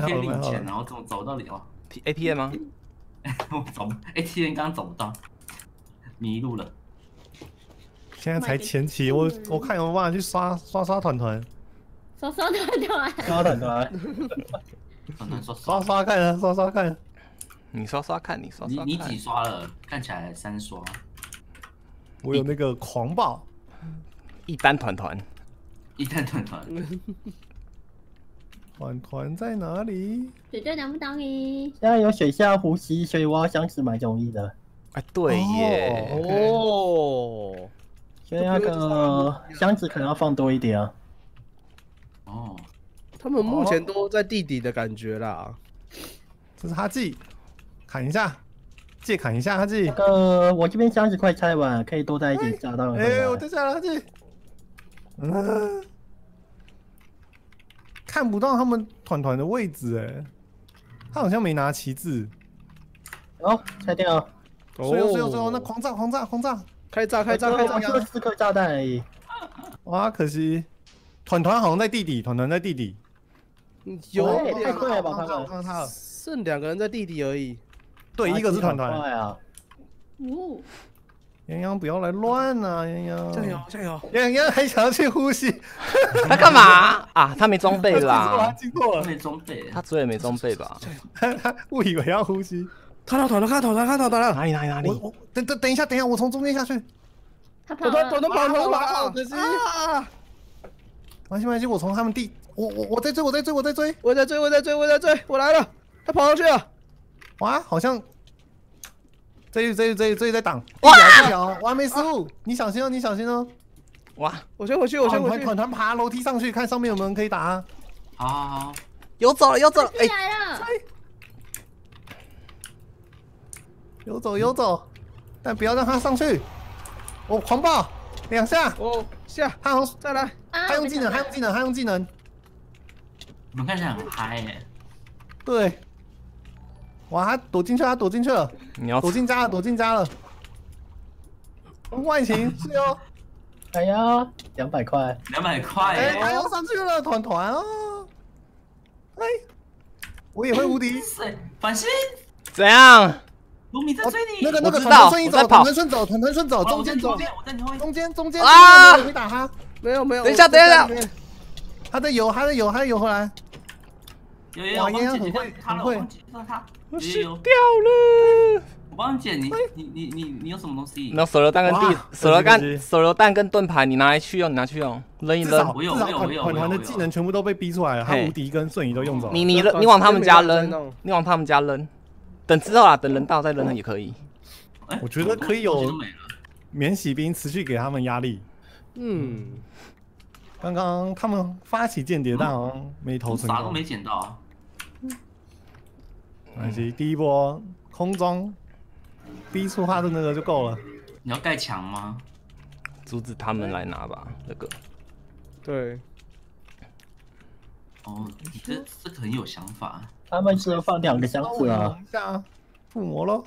ATM 领钱，然后怎么走到里哦 ATM 吗？ 我走 ATM 刚刚走不到，迷路了。 现在才前期，我看有没有办法去刷团团， 刷团团， 刷团团， 很难说刷看啊，刷看。 你刷刷看，你刷刷看。 你几刷了？看起来3刷。 我有那个狂暴一单团团， 一单团， 团在哪里？ 水队难不倒你。 现在有水下呼吸，所以挖箱子蛮容易的。 哎，对耶。 哦， 所以那个箱子可能要放多一点啊。 哦， 他们目前都在地底的感觉啦。 这是哈记，砍一下，借砍一下哈记。 我这边箱子快拆完了，可以都在一起炸到。 哎，我掉下来哈记。看不到他们团的位置哎，他好像没拿旗帜。 哦，拆掉。 最后，那狂炸！ 开炸！ 就4颗炸弹而已。 哇，可惜，团好像在地底， 有太快了吧，他们。 看到他了， 剩2个人在地底而已。 对，一个是团。 快啊！ 哦， 洋洋不要来乱啊，洋洋！ 加油！ 洋洋还想要去呼吸， 他干嘛啊？他没装备啦， 记错了， 没装备。 他嘴也没装备吧？ 他误以为要呼吸。 看到团了！ 哪里？ 我等一下，我从中间下去。 他跑了。 跑！ 可惜啊！没关系，我从他们我在追， 我在追！我来了！他跑上去了！ 哇，好像这里在挡。 哇！ 我还没失误，你小心哦！ 哇！ 我先回去！ 团爬楼梯上去，看上面有没有人可以打啊！ 好， 游走了！ 哎，来了！ 游走，但不要让他上去。我狂暴2下。 哦，下， 他好， 再来。 他用技能。 你们看起来很嗨耶。 对。哇，他躲进去了。 你要躲进家了。外形是哦。 哎呀，200块。 200块。 哎，他又上去了，团哦。哎，我也会无敌。 反星。 怎样？ 卢米在追你。 那个我知道， 团团顺走，中间走。 我在你后面。 中间啊！ 可以打他。 没有。 等一下。 他的油回来。 有，我帮姐姐他了，我帮姐姐他。 我死掉了。 我帮你姐，你有什么东西？ 那手榴弹跟盾牌，你拿去用，扔一扔。 我有。 团的技能全部都被逼出来了，他无敌跟瞬移都用走。 你往他们家扔，等之后等人到再扔也可以。 我觉得可以有免洗兵持续给他们压力。刚刚他们发起间谍，但好像没投成功， 啥都没捡到啊。 没关系，第一波空中逼出他的那个就够了。 你要盖墙吗？ 阻止他们来拿吧，那个。 对。 哦，你这个很有想法。 他们是放2个箱子啊。 附魔咯。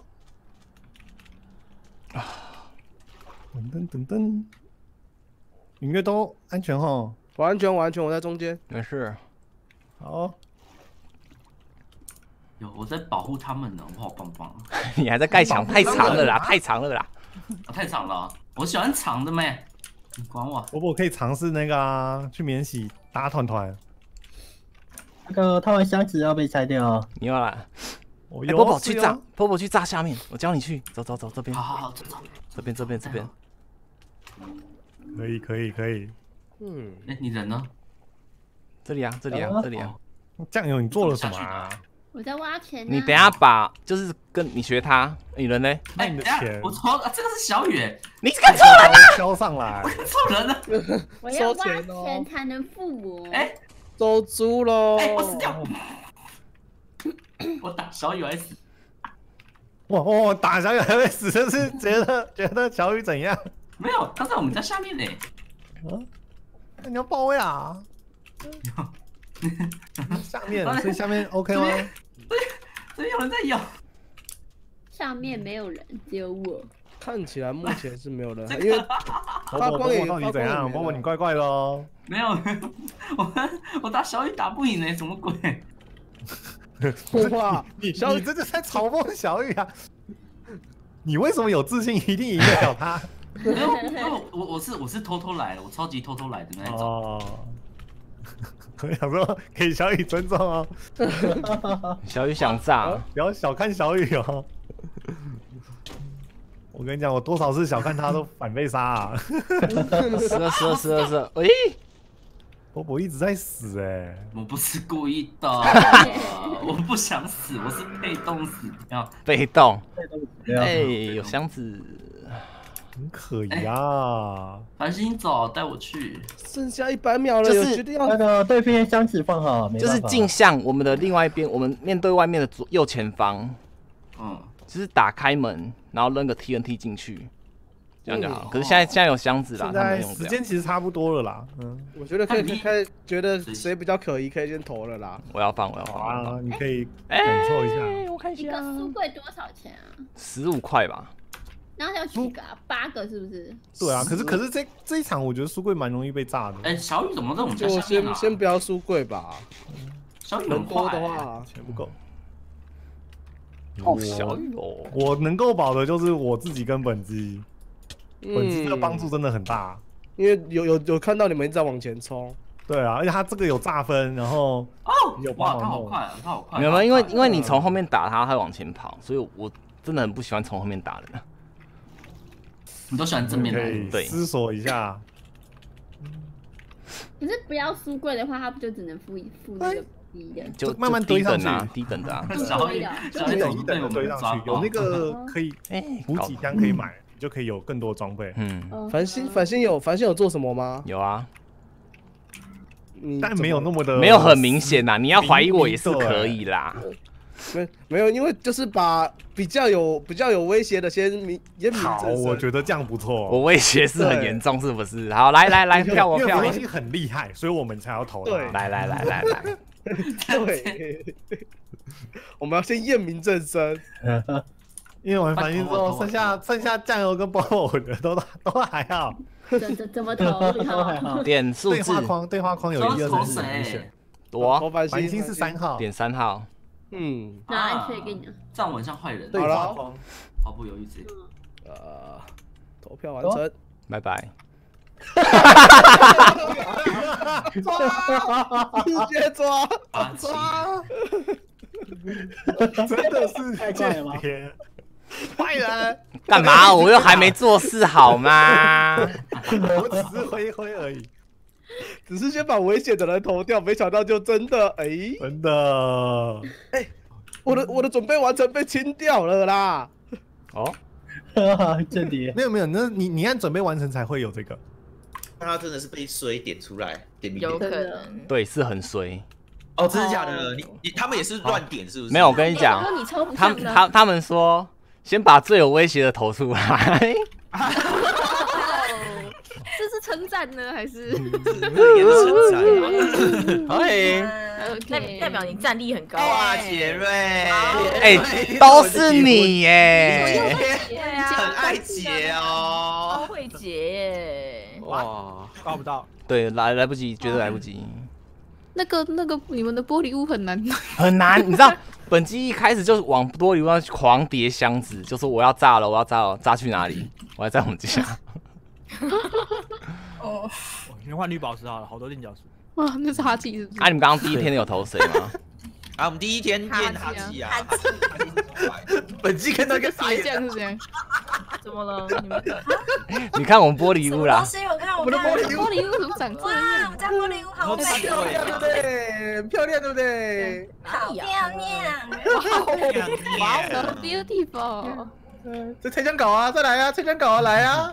噔，音乐都安全齁。 我安全，我在中间。 没事。 好。 有，我在保护他们呢，我好棒棒。 你还在盖墙，太长了啦！太长了，我喜欢长的咩？你管我？ 我可以尝试那个去免洗打团。 那个他们箱子要被拆掉。 你要来？波波去炸，波波去炸下面，我教你去。走这边。 好，走。 这边。 可以。 你人呢？ 这里啊。 酱油，你做了什么啊？ 我在挖钱。 你等下就是跟你学他，你人呢？ 那你的钱， 我错了，这个是小雨。 你看错人了， 交上来。 我看错人了。 我要挖钱才能附魔。 收猪喽！ 我死掉。我打小雨还死。 我打小雨还会死，就是觉得小雨怎样？ 没有，他在我们家下面呢。 那你要爆位啊？下面，所以下面 OK 吗？ 对，有人在咬。 上面没有人，只有我。 看起来目前是没有人，因为发光也到底怎样？波波你怪怪的哦。 没有，我打小雨打不赢呢，什么鬼？ 哇， 你这就在嘲讽小雨啊！你为什么有自信一定赢得了他？ 因为我是偷偷来的，我超级偷偷来的那一种。 哦，我想说给小雨尊重哦， 小雨想炸， 不要小看小雨哦。我跟你讲，我多少次小看他都反被杀啊！ 12，喂， 波波一直在死哎， 我不是故意的，我不想死，我是被动死掉。 被动， 对啊哎，有箱子， 很可疑啊！ 繁星走，带我去。 剩下100秒了， 就是有决定要那个对面箱子放好，没就是办法镜像我们的另外一边，我们面对外面的右前方，就是打开门，然后扔个 TNT 进去，这样就好。可是现在有箱子啦， 现在他们用不了。 时间其实差不多了啦。 我觉得可以觉得谁比较可疑，可以先投了啦。 我要放。 好啊，你可以感受一下。 我看一一个书柜多少钱啊？ 15块吧。 然后要取个8个是不是？ 对啊，可是这一场我觉得书柜蛮容易被炸的。 哎，小雨怎么在我们家就下面啊？ 先不要书柜吧， 小雨人多很快的话， 钱不够。 小雨哦， 我能够保的就是我自己跟本机，本机的帮助真的很大。 因为有看到你们一直在往前冲。 对啊，而且他这个有炸分，然后有哇， 帮忙弄。 他好快，他好快。 没有，因为你从后面打他，他会往前跑，所以我真的很不喜欢从后面打人。 你都喜欢正面可的， 以思索一下。 可是不要书柜的话，他不就只能付那个低的？ 就慢慢堆上去低等的啊。 小雨一等的堆上去，有那个可以补给箱可以买，你就可以有更多装备。 繁星有做什么吗？ 有啊， 但没有那么的， 没有很明显呐。你要怀疑我也是可以啦。 没有，因为就是把比较有威胁的先湮好，我觉得这样不错。 我威胁是很严重，是不是？好，来票我票。 因为繁星很厉害，所以我们才要投他。 来。 对，我们要先验明正身。 因为玩繁星之后，剩下酱油跟包我觉得都还好。 怎么投？ 点数字对话框有1、2、3、4可以选。 我繁星是3号， 点3号。 那按确定了。 这样我很像坏人。 对话框， 毫不犹豫直接。 投票完成， 拜拜。 直接抓， 真的是太快了吗？ 坏人干嘛？我又还没做事好吗？ 我只是挥而已。 只是先把危险的人投掉，没想到就真的真的我的准备完成被清掉了啦。 哦， 间谍没有，那你按准备完成才会有这个。 那他真的是被衰点出来，点名有点。 可能。 对，是很衰。 哦，真的假的？他们也是乱点是不是？ 没有，我跟你讲， 你抽不上的。 他们说先把最有威胁的投出来。 这是称赞呢，还是？ 也是称赞。 代表你战力很高哇，杰瑞， 哎，都是你耶， 很爱杰哦， 超会解耶。 哇，抓不到。 对，来不及，绝对来不及。 那个，你们的玻璃屋很难， 很难。你知道，本机一开始就是往玻璃屋上狂叠箱子，就说我要炸了，炸去哪里？我还在我们家。 哦，先换绿宝石好了，好多垫脚石。 哇，那是哈气是不是？ 啊，你们刚刚第一天有投谁吗？ 啊，我们第一天验哈基啊， 本机跟那个傻眼， 这样是这样。 怎么了？ 你看我们玻璃屋啦。 我的玻璃屋怎么长这样？ 我们家玻璃屋好美， 漂亮对不对？漂亮对不对？ 好漂亮！ 哇 ，beautiful。 这拆箱稿啊，再来啊，拆箱稿啊，来啊！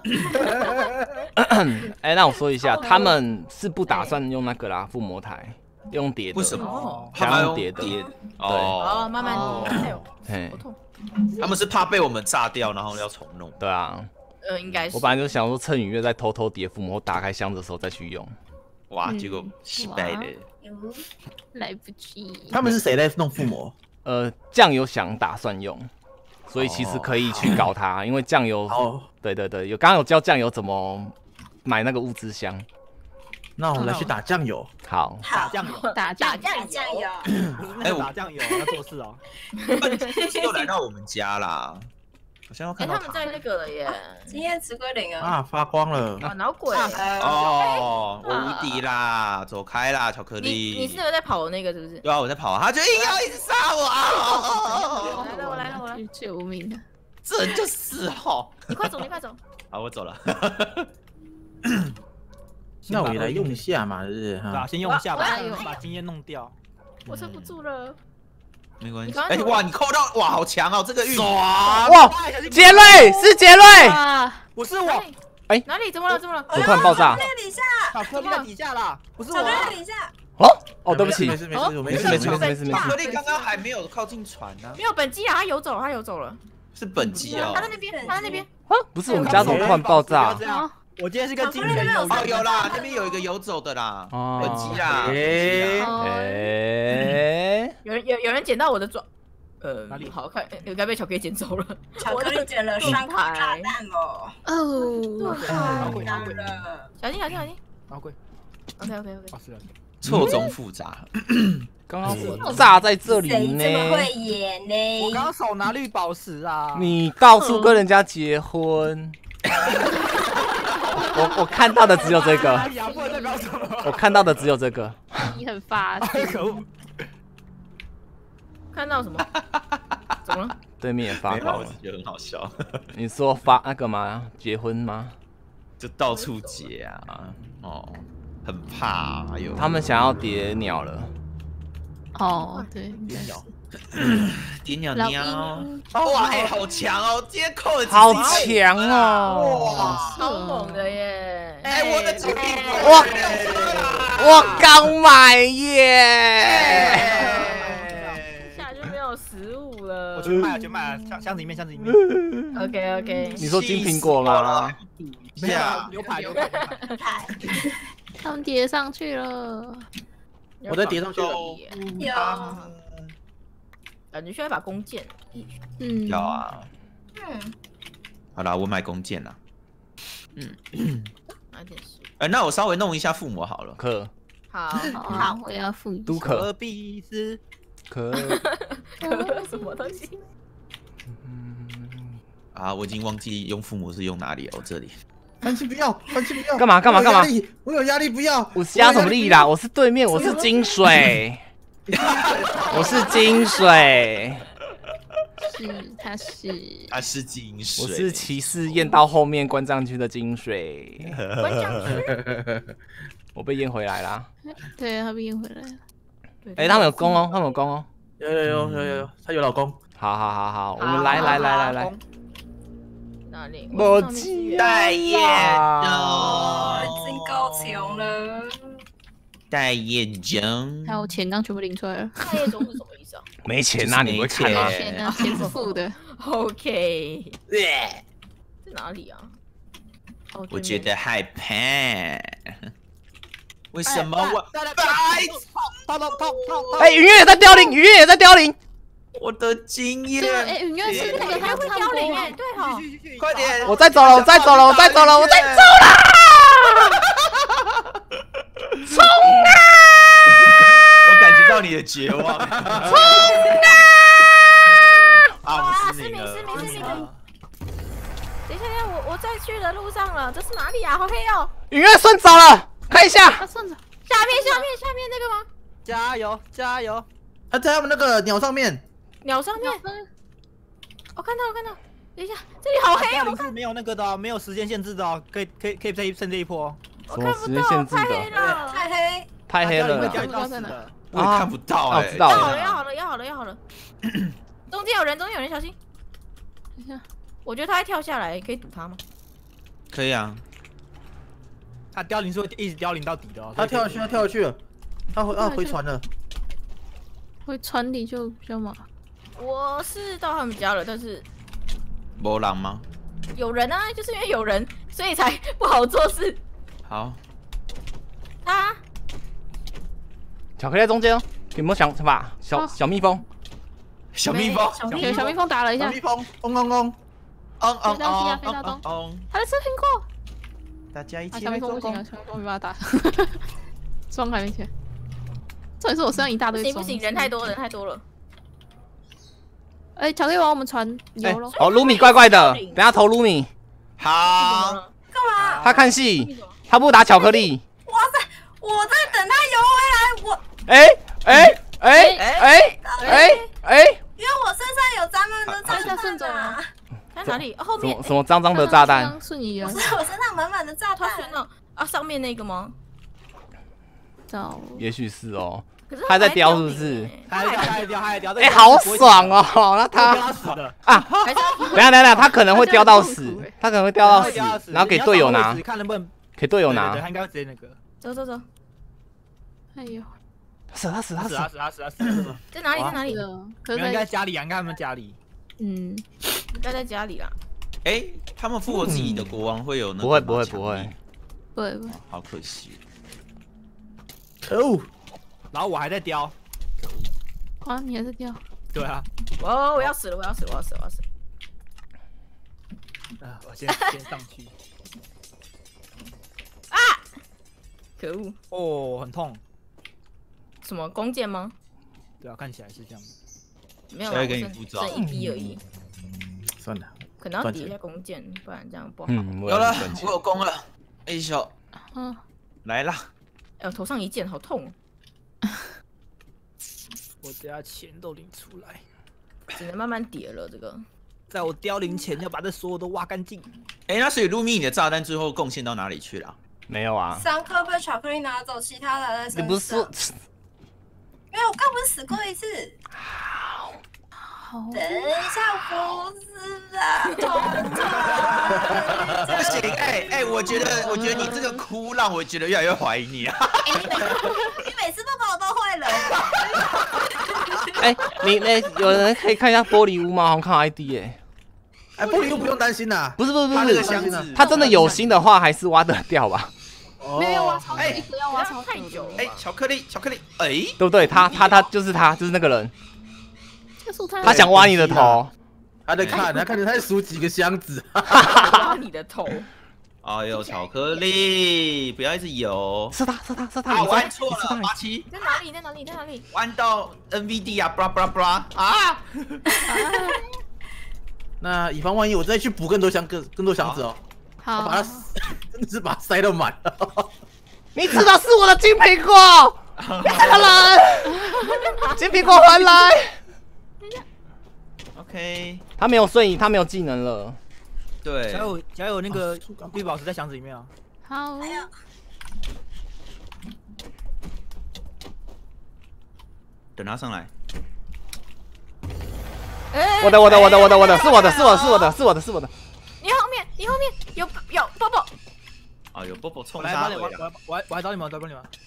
哎，那我说一下，他们是不打算用那个啦，附魔台，用叠的。 为什么？ 想用叠的。 哦，慢慢叠。 嘿， 他们是怕被我们炸掉，然后要重弄。 对啊。 应该是。 我本来就想说，趁雨月在偷偷叠附魔，打开箱子的时候再去用。 哇，结果失败了。 来不及。 他们是谁在弄附魔？ 酱油想打算用。所以其实可以去搞它，因为酱油，对，刚刚有教酱油怎么买那个物资箱。 那我们来去打酱油。 好， 打酱油， 打酱油。 哎，打酱油要做事哦。 又来到我们家啦，好像要看到他们在那个了耶。今天吃归零啊，发光了。 啊，脑鬼。 哦，我无敌啦，走开啦，巧克力。 你是那个在跑的那个是不是？ 对啊，我在跑，他就硬要一直杀我啊！ 我来了， 救命啊！ 这就是吼。 你快走，你快走。 好，我走了。 那我也来用一下嘛，是不是？ 对啊，先用一下吧，把经验弄掉。 我撑不住了。 没关系。哎，哇，你扣到，哇，好强哦，这个运。 哇，杰瑞是杰瑞， 不是我。 哎， 哪里？怎么了？怎么了？ 我突然爆炸。 底下， 巧克力在底下啦，不是我。 巧克力底下。 哦，对不起， 没事， 没事。 巧克力刚刚还没有靠近船呢。 没有本机啊，他游走了。 是本机哦。 他在那边。 啊，不是我们家怎么突然爆炸？ 我今天是跟金人有哦，有啦，那边有一个游走的啦，本机啦。 有人捡到我的装， 哪里？ 好看，该被巧克力捡走了。 巧克力捡了3颗炸弹哦。 哦，小心！ 好贵。 OK。 错综复杂。 刚刚炸在这里呢。 谁这么会演呢？ 我刚刚手拿绿宝石啊！ 你到处跟人家结婚。我看到的只有这个。我看到的只有这个。 你很发可恶！ 看到什么？怎么了？ 对面也发光了， 觉得很好笑。 你说发那个吗？结婚吗？ 就到处结啊！哦，很怕有。 他们想要叠鸟了。 哦，对， 叠鸟。 叠鸟。哇，哎，好强哦！今天扣了好强哦！ 哇，超猛的耶！ 哎，我的金币， 我刚买耶！ 下就没有食物了。 我全买了，箱子里面。 OK。 你说金苹果吗？ 没有，牛排。 他们叠上去了。 我再叠上去了。 有。 感觉需要一把弓箭。 要啊。好啦，我买弓箭啦。 买点食物。 那我稍微弄一下附魔好了。 可。 好，我要附都可。 可必斯。 可什么东西？ 啊，我已经忘记用附魔是用哪里了，这里。 翻气不要！ 干嘛？ 我有压力，不要！ 我压什么力啦？我是对面，我是金水。我是金水。 他是金水。 我是骑士验到后面关将军的金水。我被验回来啦。 对，他被验回来了。 哎，他们有攻哦， 有，他有老公。 好，我们来。 哪里？ 我记代言真高强了。 代言中。 还有钱刚全部领出来了。 代言中是什么意思啊？ 没钱啊，你不会看吗？ 钱是负的。 OK。在哪里啊？ 我觉得害怕。为什么我？ 哎，云月也在凋零。我的经验。 哎，云月是那个他会凋零哎，对哈。 快点！ 我再走了。冲啊！ 我感觉到你的绝望。冲啊！失明。等一下，我在去的路上了，这是哪里啊？好黑哦！ 云月顺走了，看一下。 他顺着。 下面那个吗？ 加油！ 他在他们那个鸟上面。 鸟上面。我看到。等一下，这里好黑哦！ 我看没有那个的，没有时间限制的哦，可以再趁这一波。 什么时间限制的？太黑了。 我也看不到哎。 知道了。要好了。中间有人，小心。等一下，我觉得他会跳下来，可以堵他吗？ 可以啊。 他凋零是会一直凋零到底的哦。 他跳下去了，他回船了。 回船里就比较麻烦。 我是到他们家了，但是没人吗？ 有人啊，就是因为有人，所以才不好做事。 好。 巧克力在中间哦，有没有想法？小蜜蜂。 小蜜蜂打了一下。 小蜜蜂，嗡。 飞到西亚，飞到东。他在吃苹果。 大家一起小蜜蜂来做工。 不行啊，小蜜蜂没办法打，装还没起来。这里是我身上一大堆装。 不行，人太多，人太多了。 哎，巧克力往我们船游了。 哦，卢米怪怪的，等下投卢米。 好。 干嘛？ 他看戏，他不打巧克力。 哇塞！我在等他游回来，我因为我身上有咱们的炸弹啊！ 在哪里？后面什么脏脏的炸弹？ 瞬移啊！ 我身上满满的炸弹啊！上面那个吗？ 找， 也许是哦。他在叼是不是？ 他在叼。 哎，好爽哦！那他啊，等下，他可能会叼到死，他可能会叼到死，然后给队友拿， 看能不能给队友拿。 他应该会直接那个。 走。 哎呦， 他死！ 在哪里？ 应该在家里啊，应该他们家里。 应该在家里啦。 哎，他们复活自己的国王会有那？ 不会。 好可惜。 可恶！ 然后我还在叼。 啊，你还在叼？ 对啊。 我要死了！我要死！ 啊，我先上去。 啊！可恶！ 哦，很痛。 什么弓箭吗？ 对啊，看起来是这样。 没有，剩1滴而已。 算了， 可能要叠一下弓箭，不然这样不好。 有了，我有弓了。哎呦，来啦！ 哎，我头上一箭，好痛。 我等下钱都领出来， 只能慢慢叠了。这个， 在我凋零前要把这所有都挖干净。 哎，那所以露米你的炸弹最后贡献到哪里去了？ 没有啊。 3颗被巧克力拿走，其他的在身上。 你不是说？ 因为我刚不是死过一次。等一下，不是啊！ 不行，哎，我觉得你这个哭让我觉得越来越怀疑你啊！ 你每次都把我都会了。 哎，有人可以看一下玻璃屋吗？好像看 ID 哎。 哎，玻璃屋不用担心呐。 不是， 他那个箱子， 他真的有心的话，还是挖得掉吧？ 没有挖超久，一直要挖超太久。 哎，巧克力，哎， 对不对？他就是那个人。 他想挖你的头， 他在看，他在数几个箱子， 挖你的头。 哎呦，巧克力，不要一直游。 是他， 玩错了，87。 在哪里？ 玩到 NVD 啊，布拉啊！ 那以防万一，我再去补更多箱子哦。 好， 把它真的是把它塞到满了。 你吃的是我的金苹果，来人，金苹果还来。 OK， 他没有瞬移，他没有技能了。 对， 只要有那个绿宝石在箱子里面啊。 好。 等他上来。 我的，是我的。 你后面有波波。 啊，有波波冲杀回来。我还找你们。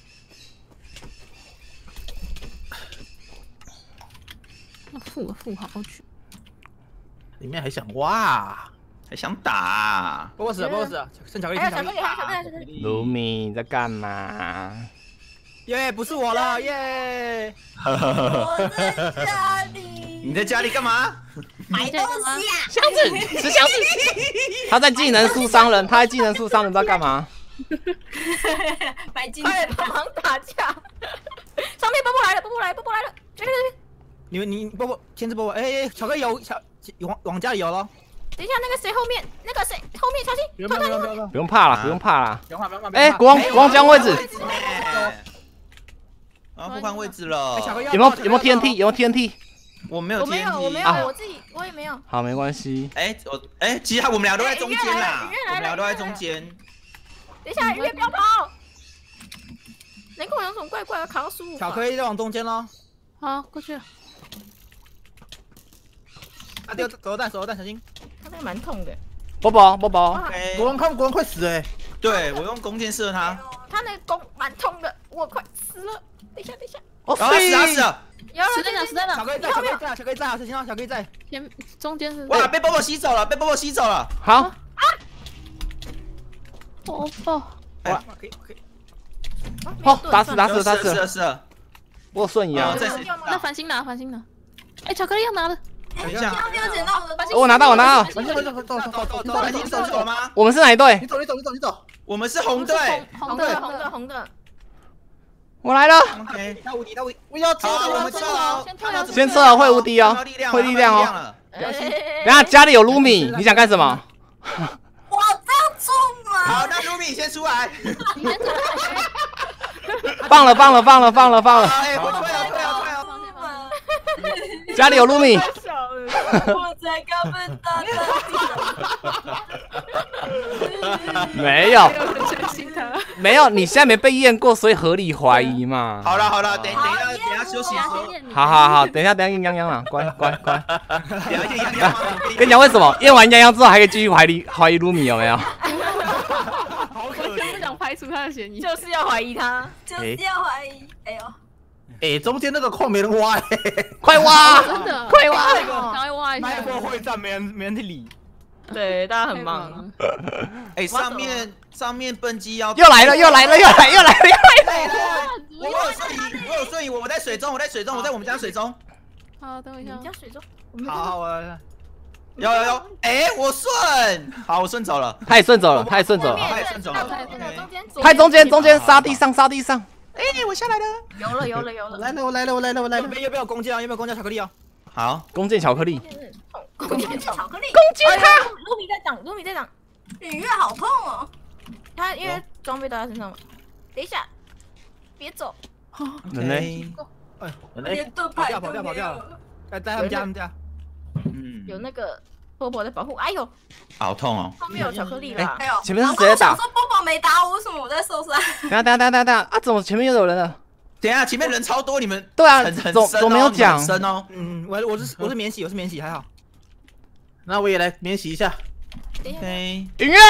富好去。 里面还想挖， 还想打。 波波死，剩巧克力。 卢米你在干嘛？ 耶，不是我了，耶！ 我在家里。 你在家里干嘛？ 买东西啊！ 箱子，吃箱子。他在技能树伤人，不知道干嘛。 买金子， 帮忙打架。上面波波来了，这边。 你波波，牵制波波，哎，巧克力往家里游了。 等一下，那个谁后面小心！ 不用怕啦。 不用怕。 哎，国王将位置。 啊，互换位置了。 有没有 TNT？ 有没有 TNT？ 我没有 TNT， 我没有，我也没有。 好，没关系。 其实我们俩都在中间啦，我们俩都在中间。 等一下，月不要跑！难怪有种怪的卡到输入。 巧克力在往中间咯。 好，过去了。 啊，丢手榴弹，小心！ 他那个蛮痛的。 波波， 国王快死哎！ 对，我用弓箭射他。 他那个弓蛮痛的，我快死了。等一下。 哦， 死了！ 死在哪？ 巧克力在，小心啊！巧克力在。 前中间是。 哇，被波波吸走了！ 好。啊！ 波波。 哇，可以。 哦，打死了。我有瞬移啊！ 那繁星拿。哎，巧克力要拿了。 等一下， 我拿到。 走吗？ 我们是哪一队？ 你走。 我们是红队， 红的。 我来了。 OK， 他无敌，我要撤， 我们撤哦， 先撤了会无敌哦，会力量哦。等下家里有卢米，你想干什么？ 我这样出门。 好，那卢米先出来。 放了。 哎，我退了。 家里有卢米。 我才刚被打到。 没有，你现在没被验过，所以合理怀疑嘛。 好了，等一下休息说。 好，等一下验泱泱了，乖。 等一下验泱泱。 跟你讲为什么？验完泱泱之后还可以继续怀疑卢米有没有？ 好可怜，不想排除他的嫌疑， 就是要怀疑他， 就是要怀疑。哎呦。 哎，中间那个矿没人挖， 快挖！ 真的， 快挖！ 赶快挖一下。 那一波会战没人去理。 对，大家很忙。 哎，上面蹦机要又来了！ 我有瞬移，我在水中，我在我们家水中。 好，等我一下。 你家水中。 好， 有，哎，我顺，好，我顺走了。 他也顺走了。 太中间沙地上。 哎，我下来了。 有了。 来了。要不要弓箭巧克力啊？ 好， 弓箭巧克力。 弓箭巧克力。 弓箭它。卢米在挡。 领月好痛哦。 他因为装备都在身上嘛。等一下，别走。 人呢？ 连盾牌跑掉了。在他们家。 有那个波波在保护。哎呦， 好痛哦。 后面有巧克力啦。 哎呦， 前面是谁在打？ 说波波没打我，为什么我在受伤？ 等下啊！怎么前面又有人了？ 等下前面人超多，你们对啊， 很怎么没有讲？ 我是免洗，还好。 那我也来免洗一下。 对， 音乐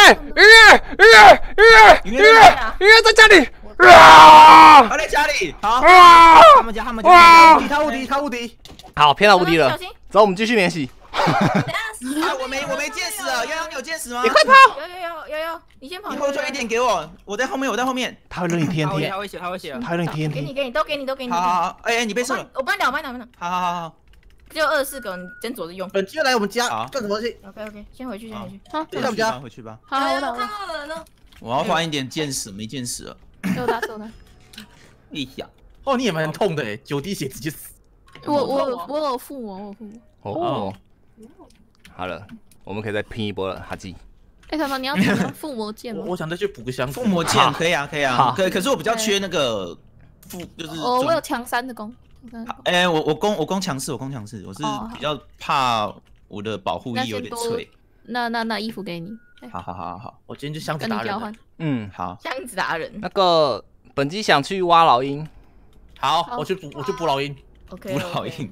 在家里。 他在家里。好。 他们家。他无敌。 好，骗到无敌了。走，我们继续免洗。 我没见识了，泱泱你有见识吗？ 你快跑！ 有，你先跑。 你后退一点给我，我在后面。 他会扔你 TNT， 他会写。 他会扔你 TNT。 给你，都给你。 好，哎，你被射了。 我帮你打。 好。 只有24个，你先左着用。 本机来我们家干什么去 ？OK， 先回去。 好， 回我们家回去吧。 好，我看到人了。 我要换一点见识，没见识了。 走他。 哎呀， 你也蛮痛的哎，9滴血直接死。 我有附魔。 哦。好了，我们可以再拼一波了，哈基。 哎，小唐，你要怎么附魔剑吗？ 我想再去补个箱。 附魔剑可以啊。可是我比较缺那个就是我有强3的弓。 哎，我攻强势，我是比较怕我的保护力有点脆。 那衣服给你。 好， 我今天就箱子达人。 好。 箱子达人。 那个本机想去挖老鹰。 好，我去捕老鹰。 OK。 捕老鹰。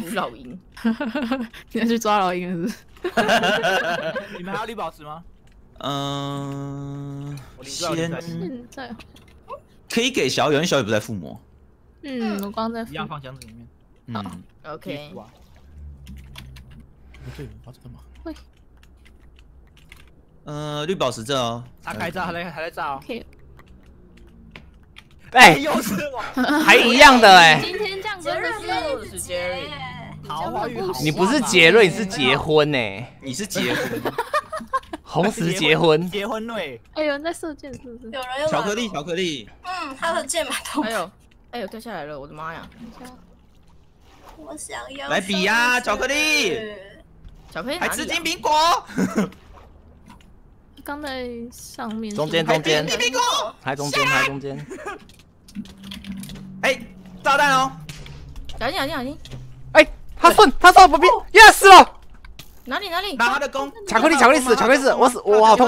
你要去抓老鹰是不是？ 你们还要绿宝石吗？ 现在可以给小雨，因为小雨不在附魔。 我刚在一样放箱子里面。 OK。 对，把这干嘛？ 绿宝石这哦。 他开炸，还在炸哦。 哎， 又是我， 还一样的哎。 今天这样真的是杰瑞。 桃花运好。 你不是杰瑞，你是结婚呢。 你是结婚。 红石结婚。 结婚对。 哎，有人在射箭是不是？ 有人用巧克力。 他的箭蛮痛。 哎呦，掉下来了，我的妈呀！ 我想要。 来比呀，巧克力。还吃金苹果。 刚在上面。 中间。 苹果。 还中间。 哎，炸弹哦！ 小心！ 哎，他送我旁边，yes 了。 哪里？ 拿他的弓。 巧克力死！我好痛！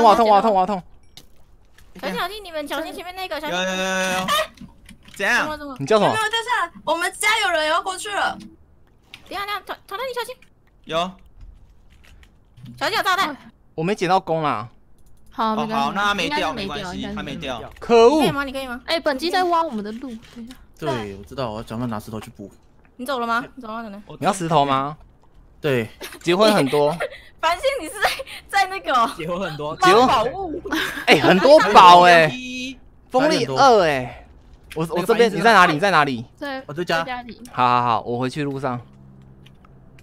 小心！你们小心前面那个！ 有。怎样？ 你叫什么？ 没有掉下来，我们家有人要过去了。 等下，唐唐你小心。 有。 小心有炸弹。 我没捡到弓啦。 好， 那他没掉，没关系，他没掉。 可恶！ 你可以吗？ 哎，本机在挖我们的路。等一下。 对，我知道，我要赶快拿石头去补。 你走了吗？你要石头吗？ 对， 结婚很多。 繁星，你是在那个结婚很多， 宝物。 哎，很多宝哎，风力2哎。我这边，你在哪里？ 我在家。 好，我回去路上。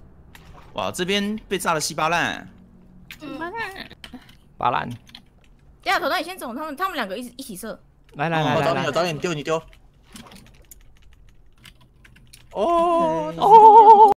哇，这边被炸得稀巴烂。 巴烂。 等下头，那你先走，他们两个一起射。 来， 我找你丢，你丢。 哦。